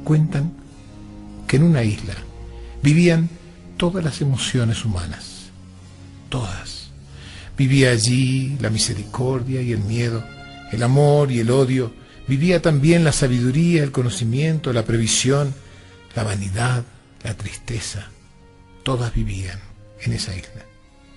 Cuentan que en una isla vivían todas las emociones humanas, todas. Vivía allí la misericordia y el miedo, el amor y el odio. Vivía también la sabiduría, el conocimiento, la previsión, la vanidad, la tristeza. Todas vivían en esa isla.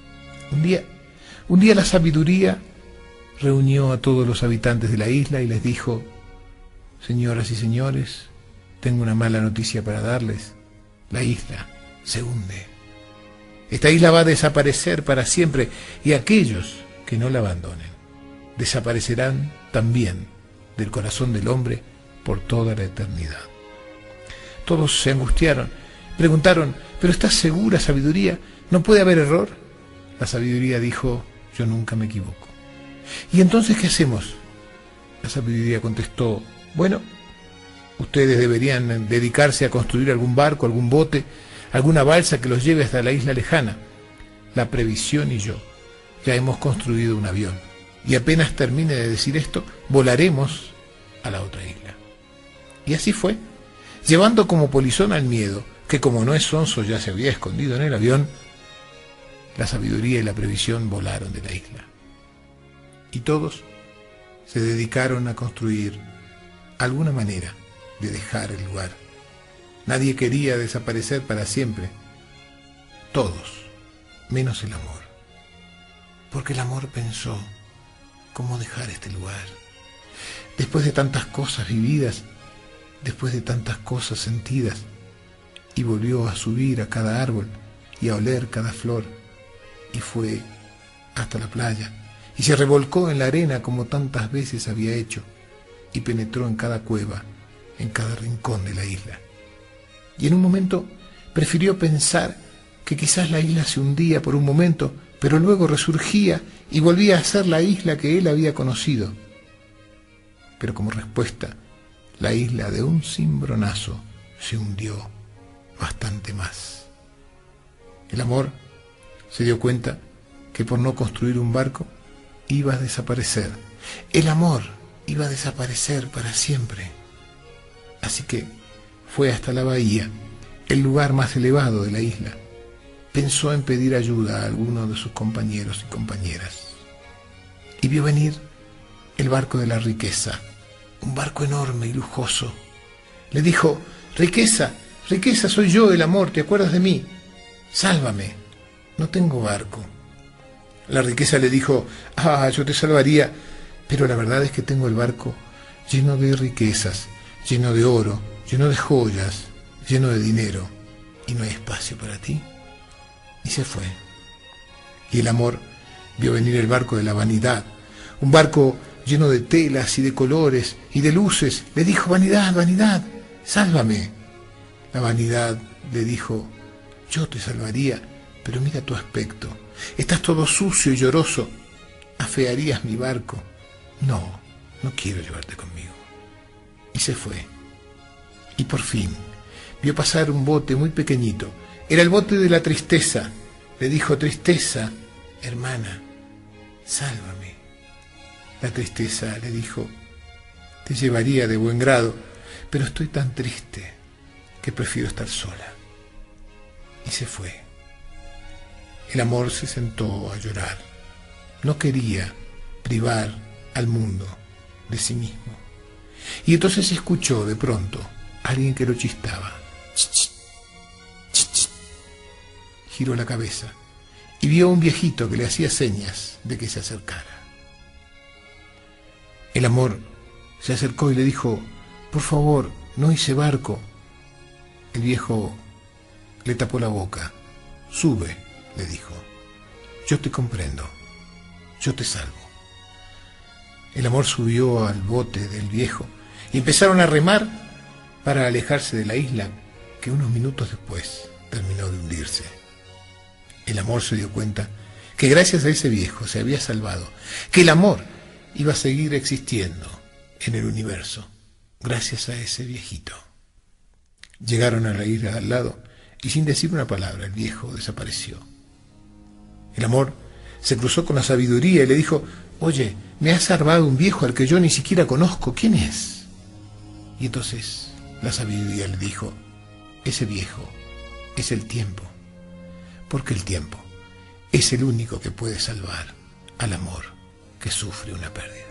Un día la sabiduría reunió a todos los habitantes de la isla y les dijo: señoras y señores, tengo una mala noticia para darles. La isla se hunde. Esta isla va a desaparecer para siempre, y aquellos que no la abandonen desaparecerán también del corazón del hombre por toda la eternidad. Todos se angustiaron, preguntaron: ¿pero estás segura, sabiduría? ¿No puede haber error? La sabiduría dijo: yo nunca me equivoco. ¿Y entonces qué hacemos? La sabiduría contestó: bueno, ustedes deberían dedicarse a construir algún barco, algún bote, alguna balsa que los lleve hasta la isla lejana. La previsión y yo ya hemos construido un avión, y apenas termine de decir esto, volaremos a la otra isla. Y así fue, llevando como polizón al miedo, que como no es sonso ya se había escondido en el avión. La sabiduría y la previsión volaron de la isla. Y todos se dedicaron a construir alguna manera de dejar el lugar. Nadie quería desaparecer para siempre. Todos, menos el amor. Porque el amor pensó: ¿cómo dejar este lugar? Después de tantas cosas vividas, después de tantas cosas sentidas. Y volvió a subir a cada árbol y a oler cada flor. Y fue hasta la playa y se revolcó en la arena como tantas veces había hecho, y penetró en cada cueva, en cada rincón de la isla. Y en un momento prefirió pensar que quizás la isla se hundía por un momento, pero luego resurgía y volvía a ser la isla que él había conocido. Pero como respuesta, la isla de un cimbronazo se hundió bastante más. El amor se dio cuenta que por no construir un barco iba a desaparecer. El amor iba a desaparecer para siempre. Así que fue hasta la bahía, el lugar más elevado de la isla. Pensó en pedir ayuda a alguno de sus compañeros y compañeras. Y vio venir el barco de la riqueza, un barco enorme y lujoso. Le dijo: riqueza, riqueza, soy yo, el amor, ¿te acuerdas de mí? Sálvame, no tengo barco. La riqueza le dijo: yo te salvaría, pero la verdad es que tengo el barco lleno de riquezas, lleno de oro, lleno de joyas, lleno de dinero, y no hay espacio para ti. Y se fue. Y el amor vio venir el barco de la vanidad, un barco lleno de telas y de colores y de luces. Le dijo: vanidad, vanidad, sálvame. La vanidad le dijo: yo te salvaría, pero mira tu aspecto. Estás todo sucio y lloroso. ¿Afearías mi barco? No, no quiero llevarte conmigo. Y se fue. Y por fin vio pasar un bote muy pequeñito. Era el bote de la tristeza. Le dijo: tristeza, hermana, sálvame. La tristeza le dijo: te llevaría de buen grado, pero estoy tan triste que prefiero estar sola. Y se fue. El amor se sentó a llorar. No quería privar al mundo de sí mismo. Y entonces escuchó de pronto a alguien que lo chistaba. Ch, ch, ch. Giró la cabeza y vio a un viejito que le hacía señas de que se acercara. El amor se acercó y le dijo: por favor, no hice barco. El viejo le tapó la boca. Sube, le dijo. Yo te comprendo. Yo te salvo. El amor subió al bote del viejo y empezaron a remar para alejarse de la isla, que unos minutos después terminó de hundirse. El amor se dio cuenta que gracias a ese viejo se había salvado, que el amor iba a seguir existiendo en el universo gracias a ese viejito. Llegaron a la isla de al lado y sin decir una palabra el viejo desapareció. El amor se cruzó con la sabiduría y le dijo: oye, me ha salvado un viejo al que yo ni siquiera conozco, ¿quién es? Y entonces La sabiduría le dijo: ese viejo es el tiempo, porque el tiempo es el único que puede salvar al amor que sufre una pérdida.